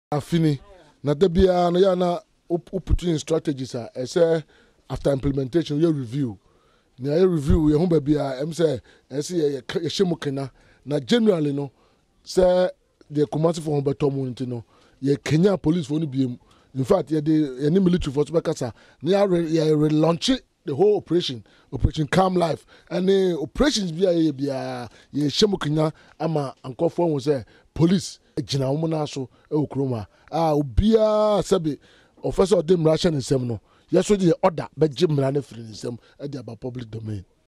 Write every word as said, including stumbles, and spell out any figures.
Afini na debia na ya na put in strategies a say after implementation we review na ya review ye ho ba bia em say e say ye hye kena na generally no say the command for beto mu nti no ye Kenya police for no biem in fact ye the any military force be kasa na ya relaunch the whole operation operation calm life and the operations bia ye bia ye hye kenya ama ankofo won say police gina wo na so e okroma ah obia sabe officer of the Russian nsem no yeso the order be gimra na free nsem e dey about public domain.